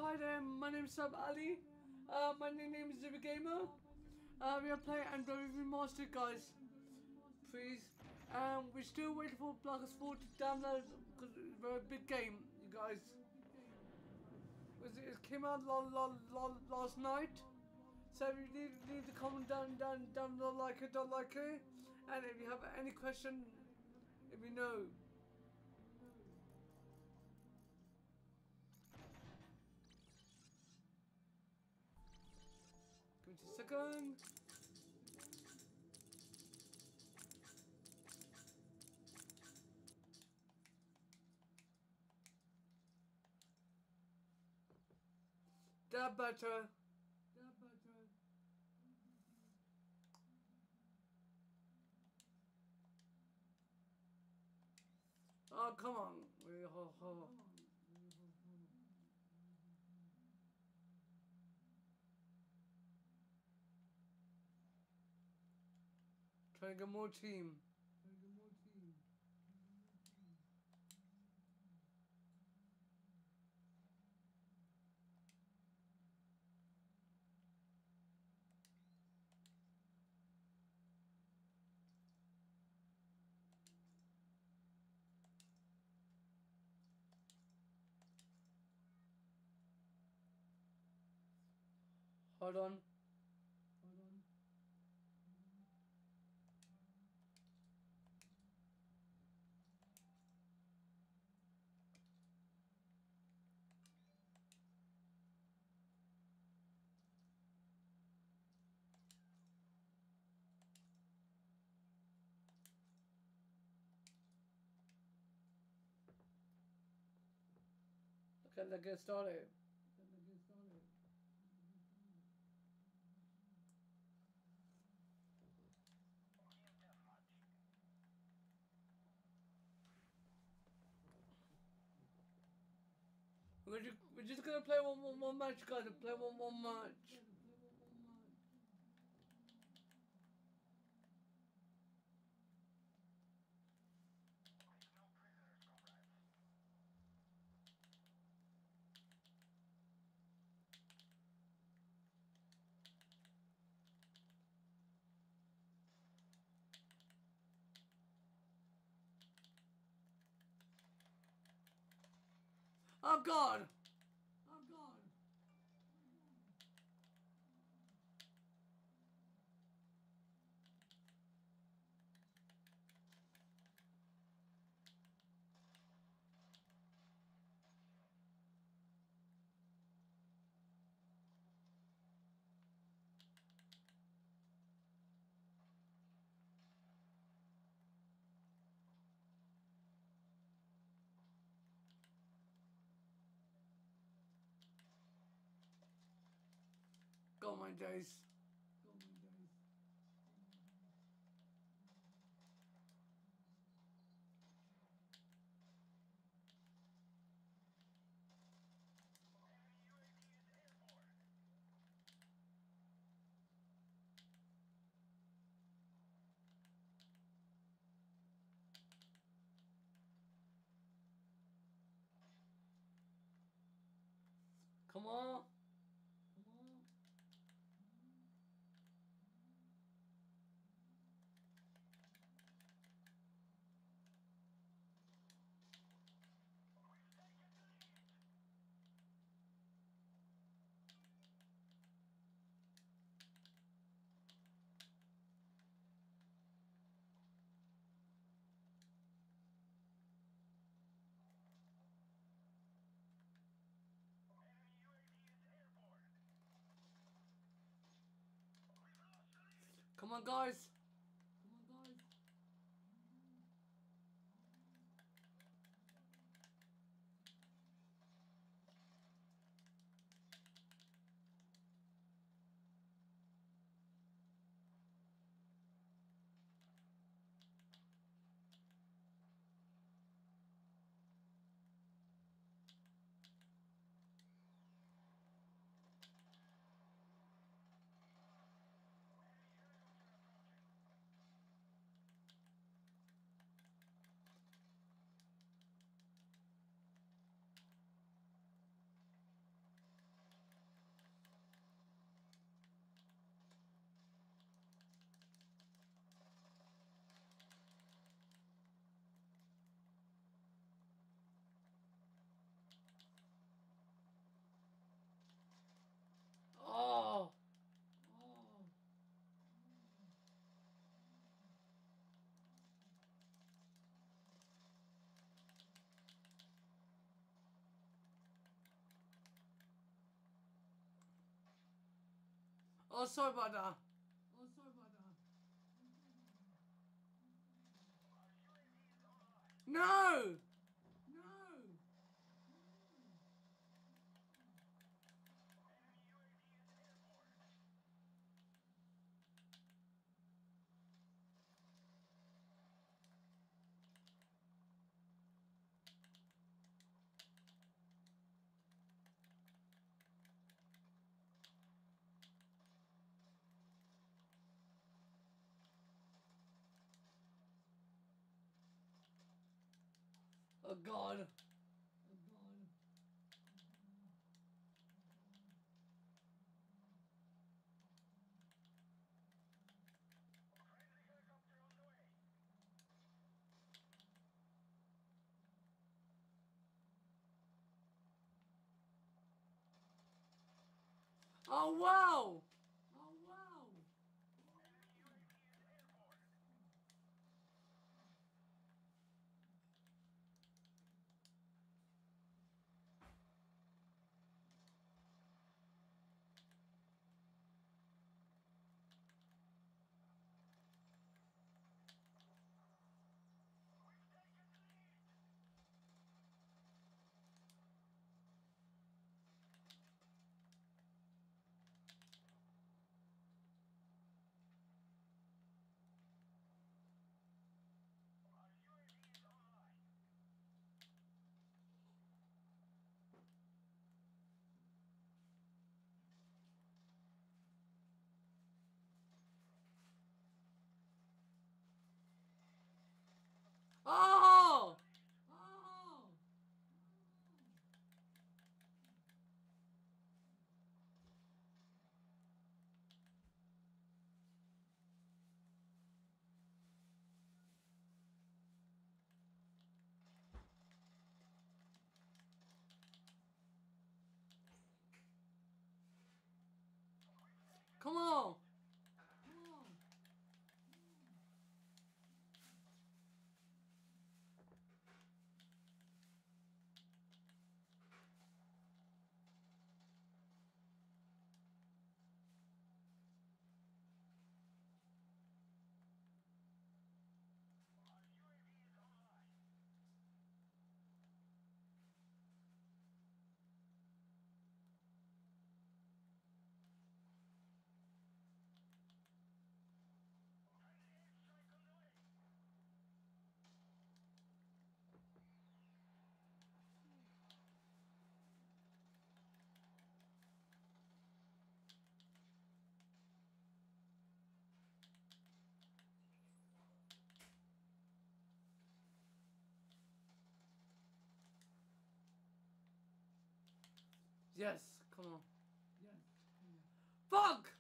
Hi there, my name is Sab Ali. My nickname is Zibi Gamer. We are playing Android Remastered, guys. Please. We're still waiting for Black Ops 4 to download because it's a very big game, you guys. It came out last night. So if you leave the comment down, don't like it, don't like it. And if you have any question, let me know. Give me just a second. That better. Oh, come on. Trying to get more team. Hold on. Okay, let's get started. We're just gonna play one match, guys. Play one match. Oh God! Go on, Jace. Come on. Come on, guys. sorry about that. No! Oh God. Oh wow! Oh! Come on! Yes, come on. Fuck!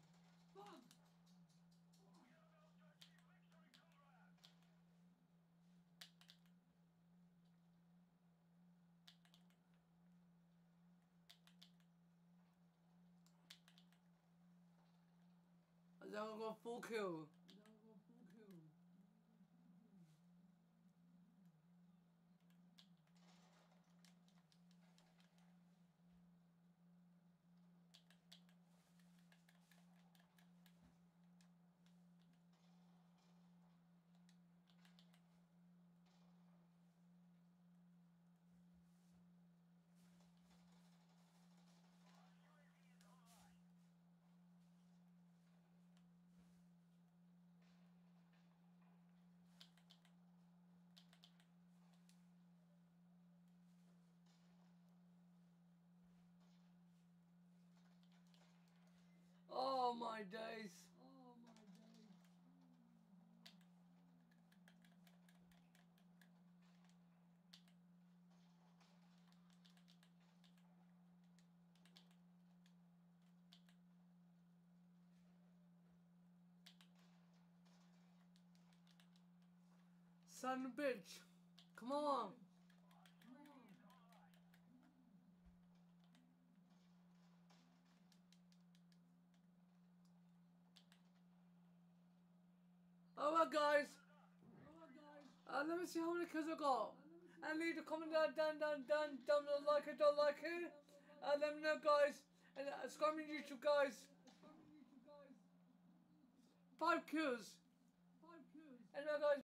I'm gonna go full kill. Oh my days. Son of a bitch. Come on. Alright guys. Let me see how many kills I got. And leave a comment down below, like it, don't like it. Let me know guys. And subscribe to YouTube guys. 5 kills. Anyway, guys.